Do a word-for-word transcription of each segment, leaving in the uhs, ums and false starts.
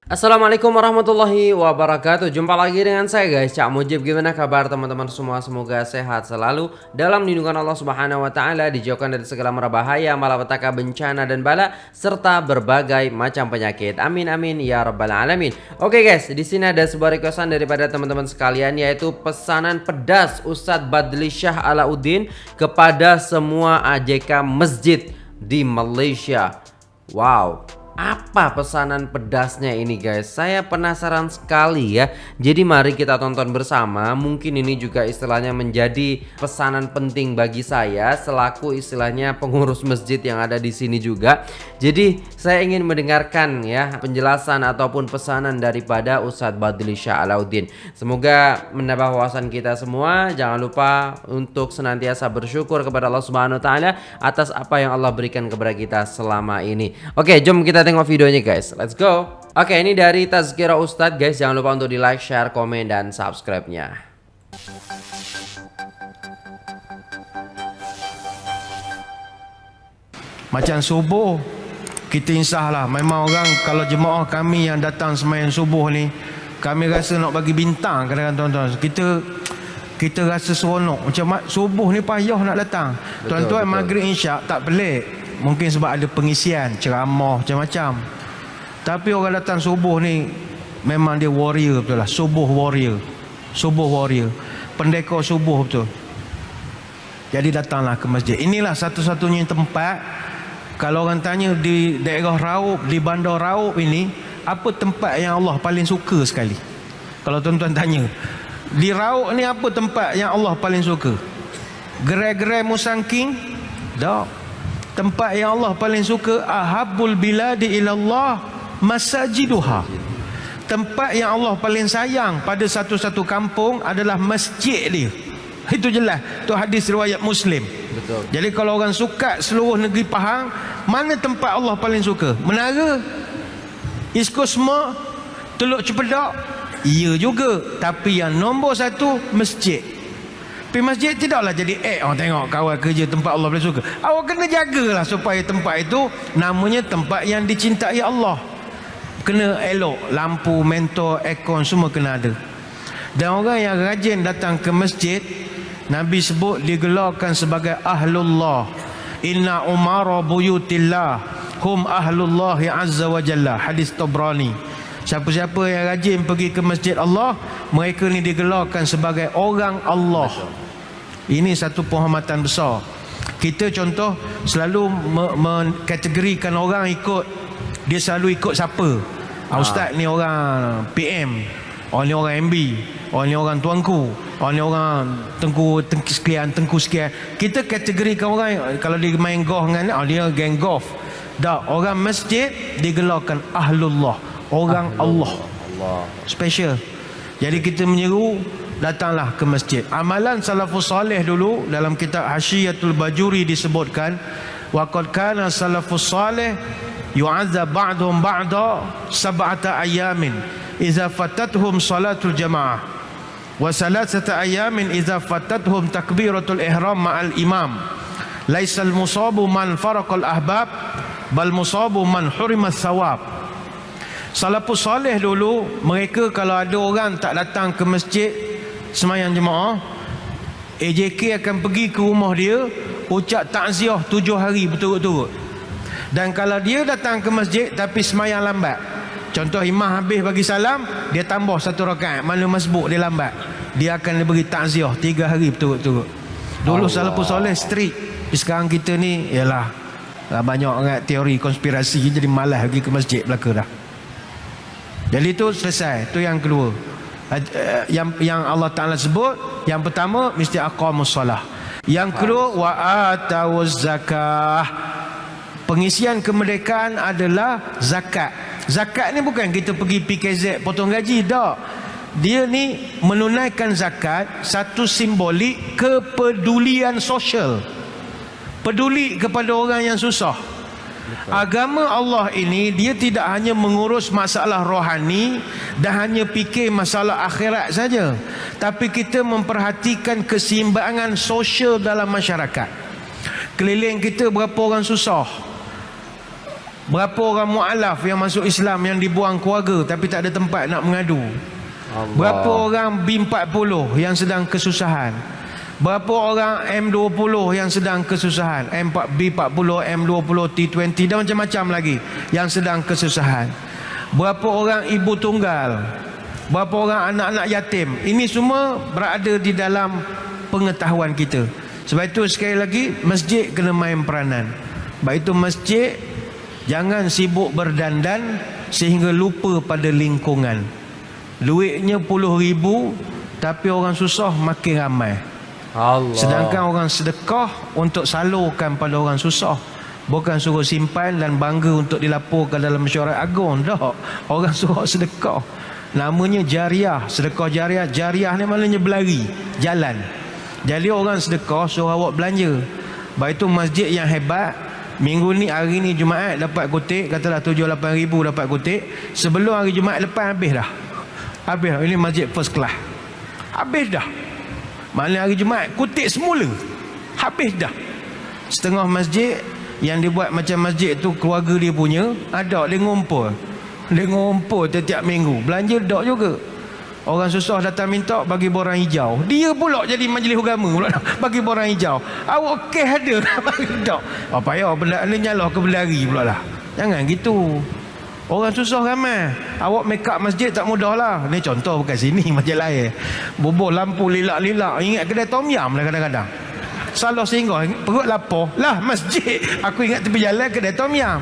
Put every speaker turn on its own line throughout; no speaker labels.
Assalamualaikum warahmatullahi wabarakatuh. Jumpa lagi dengan saya guys, Cak Mujib. Gimana kabar teman-teman semua? Semoga sehat selalu dalam lindungan Allah Subhanahu wa taala, dijauhkan dari segala mara bahaya, malapetaka, bencana dan bala serta berbagai macam penyakit. Amin amin ya rabbal alamin. Oke guys, di sini ada sebuah requestan daripada teman-teman sekalian, yaitu pesanan pedas Ustadz Badli Shah Alauddin kepada semua A J K masjid di Malaysia. Wow, apa pesanan pedasnya ini guys? Saya penasaran sekali ya. Jadi mari kita tonton bersama. Mungkin ini juga istilahnya menjadi pesanan penting bagi saya selaku istilahnya pengurus masjid yang ada di sini juga. Jadi saya ingin mendengarkan ya penjelasan ataupun pesanan daripada Ustadz Badli Shah Alauddin. Semoga menambah wawasan kita semua. Jangan lupa untuk senantiasa bersyukur kepada Allah Subhanahu wa taala atas apa yang Allah berikan kepada kita selama ini. Oke, jom kita tengok videonya guys, let's go. Oke, ini dari Tazkirah Ustadz guys. Jangan lupa untuk di like, share, komen, dan subscribe-nya.
Macam subuh, kita insahlah. Memang orang, kalau jemaah kami yang datang sembahyang subuh ni, kami rasa nak bagi bintang kadang-kadang tuan-tuan. Kita kita rasa seronok. Macam subuh ni payah nak datang. Tuan-tuan maghrib isyak tak pelik. Mungkin sebab ada pengisian, ceramah, macam-macam. Tapi orang datang subuh ni memang dia warrior betul lah. Subuh warrior. Subuh warrior. Pendekar subuh betul. Jadi datanglah ke masjid. Inilah satu-satunya tempat, kalau orang tanya di daerah Raub, di bandar Raub ini, apa tempat yang Allah paling suka sekali? Kalau tuan-tuan tanya, di Raub ni apa tempat yang Allah paling suka? Gerai-gerai Musangking? Tak. Tempat yang Allah paling suka, ahabbul biladi ilallah masajiduha. Tempat yang Allah paling sayang pada satu-satu kampung adalah masjid dia. Itu jelas. Itu hadis riwayat Muslim.
Betul.
Jadi kalau orang suka seluruh negeri Pahang, mana tempat Allah paling suka? Menara, East Coast Mall, Teluk Cepedak? Iya juga. Tapi yang nombor satu, masjid. Pergi masjid tidaklah jadi eh orang tengok kawan kerja tempat Allah paling suka. Awak kena jagalah supaya tempat itu namanya tempat yang dicintai Allah. Kena elok, lampu, mentor, aircon semua kena ada. Dan orang yang rajin datang ke masjid, Nabi sebut digelarkan sebagai ahlullah. Inna umara buyutillah hum ahlullah azza wa jalla. Hadis Tabrani. Siapa-siapa yang rajin pergi ke masjid Allah, mereka ni digelarkan sebagai orang Allah. Ini satu penghormatan besar. Kita contoh selalu mengkategorikan orang ikut, dia selalu ikut siapa? Ah, Ustaz ni orang P M, orang ni orang M B, orang ni orang tuanku, orang ni orang tengku, tengku sekian, tengku sekian. Kita kategorikan orang, kalau dia main golf dengan oh, dia geng golf. Dah, orang masjid digelarkan ahlullah, orang Allah. Allah. Special. Jadi kita menyeru, datanglah ke masjid. Amalan salafus salih dulu dalam kitab Hasyiatul Bajuri disebutkan, wa qad kana salafus salih yu'adzab ba'dhum ba'da sab'ata ayamin idza fatatuhum salatul jamaah wa salasata ayamin idza fatatuhum takbiratul ihram ma'al imam. Laisal musabu man faraqal ahbab bal musabu man hurima thawab. Salafus salih dulu, mereka kalau ada orang tak datang ke masjid sembahyang jemaah, A J K akan pergi ke rumah dia, ucap takziah tujuh hari berturut-turut. Dan kalau dia datang ke masjid tapi sembahyang lambat, contoh imam habis bagi salam, dia tambah satu rakaat, mana masbuk dia lambat, dia akan diberi takziah tiga hari berturut-turut. Dulu salafus salih strict. Sekarang kita ni ialah banyak orang teori konspirasi, jadi malas pergi ke masjid belaka dah. Jadi itu selesai. Itu yang kedua. Yang yang Allah Taala sebut, yang pertama mesti aqamus solah. Yang kedua wa atawuz zakah. Pengisian kemerdekaan adalah zakat. Zakat ni bukan kita pergi P K Z potong gaji, tak. Dia ni menunaikan zakat, satu simbolik kepedulian sosial. Peduli kepada orang yang susah. Agama Allah ini dia tidak hanya mengurus masalah rohani dan hanya fikir masalah akhirat saja, tapi kita memperhatikan keseimbangan sosial dalam masyarakat. Keliling kita berapa orang susah, Berapa orang mu'alaf yang masuk Islam yang dibuang keluarga tapi tak ada tempat nak mengadu. Allah. Berapa orang B empat puluh yang sedang kesusahan. Berapa orang M dua puluh yang sedang kesusahan. M B empat puluh, M dua puluh, T dua puluh dan macam-macam lagi yang sedang kesusahan. Berapa orang ibu tunggal. Berapa orang anak-anak yatim. Ini semua berada di dalam pengetahuan kita. Sebab itu sekali lagi masjid kena main peranan. Sebab itu masjid jangan sibuk berdandan sehingga lupa pada lingkungan. Duitnya puluh ribu tapi orang susah makin ramai. Allah. Sedangkan orang sedekah untuk salurkan pada orang susah, bukan suruh simpan dan bangga untuk dilaporkan dalam mesyuarat agung. Tak. Orang suruh sedekah. Namanya jariah. Sedekah jariah. Jariah ni maknanya berlari, jalan. Jadi orang sedekah suruh awak belanja. Baik itu masjid yang hebat. Minggu ni, hari ni Jumaat dapat kutip, katalah tujuh lapan ribu dapat kutip. Sebelum hari Jumaat lepas habis dah. Habis dah. Ini masjid first class. Habis dah. Maknanya hari Jumaat kutip semula. Habis dah. Setengah masjid yang dibuat macam masjid tu keluarga dia punya, ada dia ngumpul. Dia ngumpul setiap minggu. Belanja dak juga. Orang susah datang minta bagi borang hijau. Dia pula jadi majlis agama pula bagi borang hijau. Awak kes ada bagi dak. Apa payah benda ni nyalah ke berdari pula lah. Jangan gitu. Orang susah ramai. Awak make up masjid tak mudah lah. Ni contoh bukan sini masjid lain. Bubuh lampu lilak-lilak. Ingat kedai tom yam lah kadang-kadang. Salah singgah perut lapar. Lah masjid. Aku ingat tepi jalan kedai tom yam.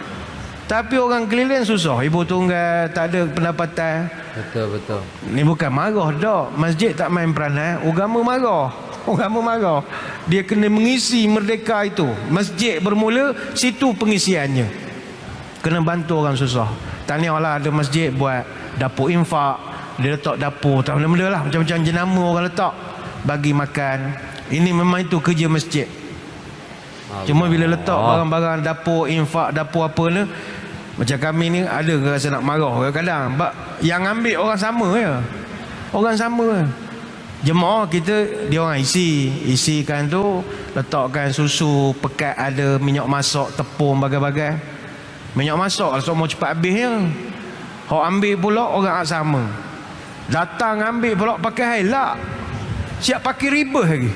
Tapi orang keliling susah. Ibu tunggal tak ada pendapatan.
Betul betul.
Ni bukan marah dak. Masjid tak main peranan. Agama marah. Agama marah. Dia kena mengisi merdeka itu. Masjid bermula, situ pengisiannya. Kena bantu orang susah. Tahniahlah ada masjid buat dapur infak. Dia letak dapur tak benda-benda lah. Macam-macam jenama orang letak bagi makan. Ini memang itu kerja masjid. Allah. Cuma bila letak barang-barang dapur infak, dapur apa ni, macam kami ni ada ke rasa nak marah kadang-kadang. Yang ambil orang sama ya. Orang sama ya. Jemaah kita dia orang isi. Isikan tu letakkan susu, pekat ada, minyak masak, tepung, bagai-bagai. Minyak masak kalau mau cepat habisnya. Hok ambil pula orang sama. Datang ambil pula pakai helak. Siap pakai riba lagi.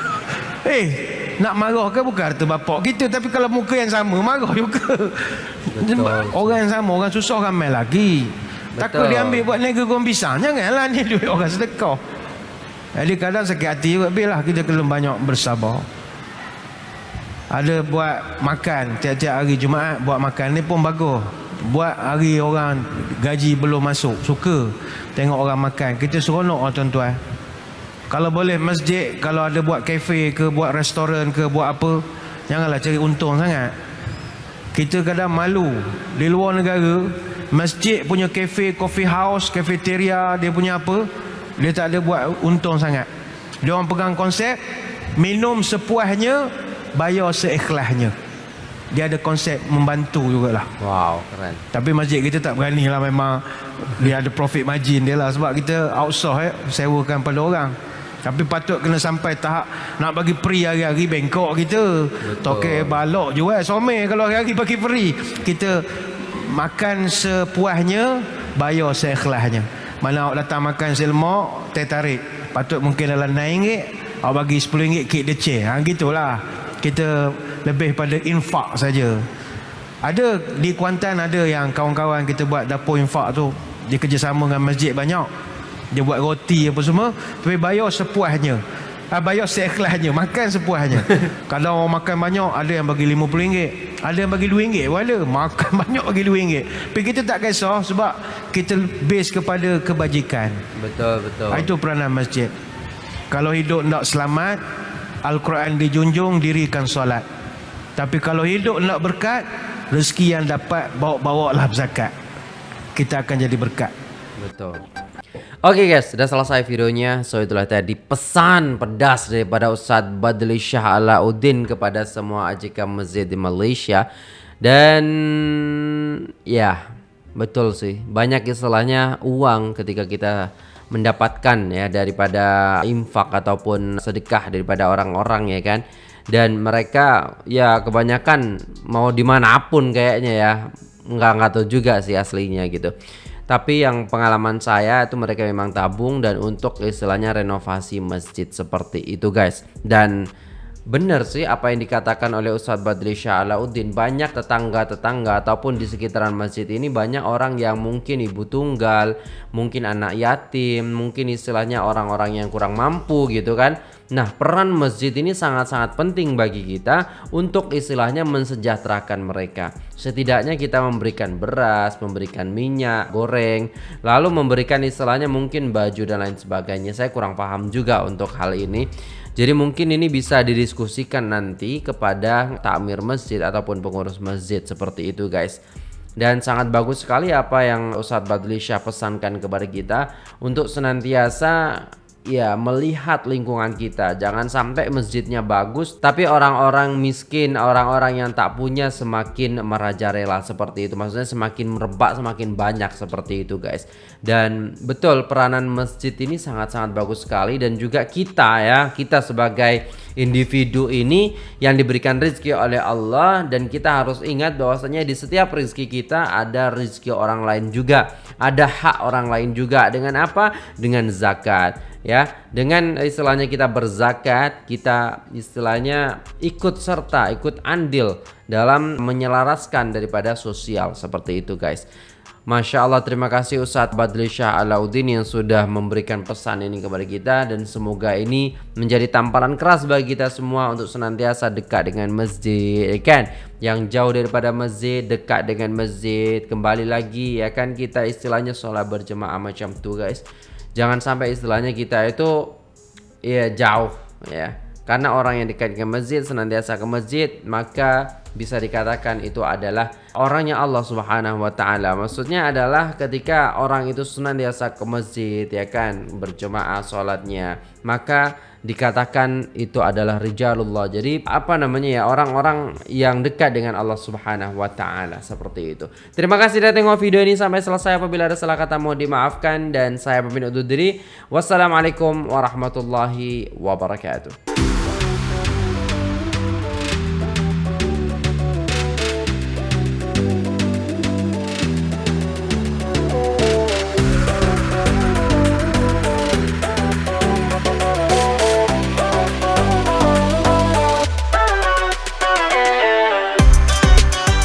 Eh, nak marah ke bukan harta bapak kita, tapi kalau muka yang sama marah juga. Betul. Orang yang sama, orang susah ramai lagi. Betul. Takut dia ambil buat niaga goreng pisang. Janganlah ni duit orang sedekah. Jadi kadang sakit hati juga. Biarlah kita kena banyak bersabar. Ada buat makan tiap-tiap hari Jumaat, buat makan ni pun bagus. Buat hari orang gaji belum masuk, suka tengok orang makan. Kita seronok oh, tuan-tuan. Kalau boleh masjid, kalau ada buat kafe ke, buat restoran ke, buat apa, janganlah cari untung sangat. Kita kadang malu. Di luar negara, masjid punya kafe, coffee house, cafeteria, dia punya apa, dia tak ada buat untung sangat. Dia orang pegang konsep minum sepuasnya, bayar seikhlasnya. Dia ada konsep membantu jugalah.
Wow, keren.
Tapi masjid kita tak berani lah, memang dia ada profit margin dia lah. Sebab kita outsource eh, sewakan pada orang. Tapi patut kena sampai tahap nak bagi free hari-hari bengkok kita. Toke balok jual somai kalau hari-hari bagi free. Kita makan sepuasnya, bayar seikhlasnya. Mana awak datang makan selmok, teh tarik. Patut mungkin dalam enam ringgit, awak bagi sepuluh ringgit kek deceh. Ha, gitulah. Kita lebih pada infak saja. Ada di Kuantan ada yang kawan-kawan kita buat dapur infak tu. Dia kerjasama dengan masjid banyak. Dia buat roti apa semua, tapi bayar sepuasnya. Ha, bayar seikhlasnya, makan sepuasnya. Kalau orang makan banyak, ada yang bagi lima puluh ringgit, ada yang bagi dua ringgit pun ada. Makan banyak bagi dua ringgit. Tapi kita tak kisah sebab kita base kepada kebajikan. Betul, betul. Ha, itu peranan masjid. Kalau hidup nak selamat, Al-Quran dijunjung, dirikan solat. Tapi kalau hidup nak berkat, rezeki yang dapat bawa-bawa lah zakat. Kita akan jadi berkat.
Betul. Oke okay guys, sudah selesai videonya. So itulah tadi pesan pedas daripada Ustadz Badli Shah Alauddin kepada semua A J K masjid di Malaysia. Dan ya betul sih, banyak istilahnya uang ketika kita mendapatkan ya daripada infak ataupun sedekah daripada orang-orang ya kan. dan mereka ya kebanyakan mau dimanapun kayaknya ya, nggak nggak tahu juga sih aslinya gitu. Tapi yang pengalaman saya itu mereka memang tabung dan untuk istilahnya renovasi masjid seperti itu guys. Dan benar sih apa yang dikatakan oleh Ustadz Badri Shah Alauddin, banyak tetangga-tetangga ataupun di sekitaran masjid ini banyak orang yang mungkin ibu tunggal, mungkin anak yatim, mungkin istilahnya orang-orang yang kurang mampu gitu kan. Nah, peran masjid ini sangat-sangat penting bagi kita untuk istilahnya mensejahterakan mereka. Setidaknya kita memberikan beras, memberikan minyak goreng, lalu memberikan istilahnya mungkin baju dan lain sebagainya. Saya kurang paham juga untuk hal ini. Jadi mungkin ini bisa didiskusikan nanti kepada takmir masjid ataupun pengurus masjid seperti itu guys. Dan sangat bagus sekali apa yang Ustadz Badli Shah pesankan kepada kita untuk senantiasa ya melihat lingkungan kita. Jangan sampai masjidnya bagus tapi orang-orang miskin, orang-orang yang tak punya semakin merajalela seperti itu. Maksudnya semakin merebak, semakin banyak seperti itu guys. Dan betul peranan masjid ini sangat-sangat bagus sekali. Dan juga kita ya, kita sebagai individu ini yang diberikan rezeki oleh Allah, dan kita harus ingat bahwasanya di setiap rezeki kita ada rezeki orang lain juga, ada hak orang lain juga. Dengan apa? Dengan zakat ya. Dengan istilahnya kita berzakat, kita istilahnya ikut serta, ikut andil dalam menyelaraskan daripada sosial seperti itu guys. Masya Allah, terima kasih Ustadz Badli Shah Alauddin yang sudah memberikan pesan ini kepada kita, dan semoga ini menjadi tamparan keras bagi kita semua untuk senantiasa dekat dengan masjid ya kan. Yang jauh daripada masjid dekat dengan masjid, kembali lagi ya kan, kita istilahnya sholat berjemaah macam tuh guys. Jangan sampai istilahnya kita itu ya jauh ya, karena orang yang dekat dengan masjid senantiasa ke masjid, maka bisa dikatakan itu adalah orangnya Allah Subhanahu wa taala. Maksudnya adalah ketika orang itu senantiasa ke masjid ya kan, berjemaah sholatnya, maka dikatakan itu adalah rijalullah. Jadi apa namanya ya, orang-orang yang dekat dengan Allah Subhanahu wa taala seperti itu. Terima kasih sudah tengok video ini sampai selesai. Apabila ada salah kata mohon dimaafkan, dan saya pamit undur diri. Wassalamualaikum warahmatullahi wabarakatuh.